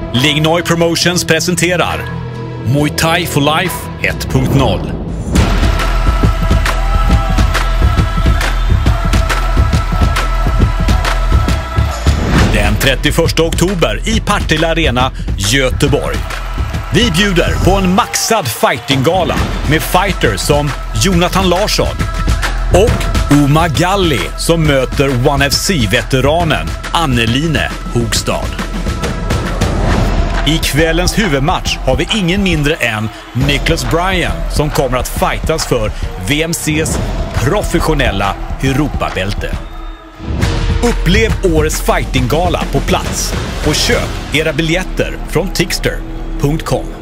Lingnoi Promotions presenterar Muay Thai For Life 1.0. Den 31 oktober i Partille Arena, Göteborg. Vi bjuder på en maxad fightinggala med fighters som Jonathan Larsson och Oma Galli som möter ONE FC-veteranen Anneline Hogstad. I kvällens huvudmatch har vi ingen mindre än Nicholas Bryan som kommer att fightas för VMCs professionella Europabälte. Upplev årets fightinggala på plats och köp era biljetter från Tixter.com.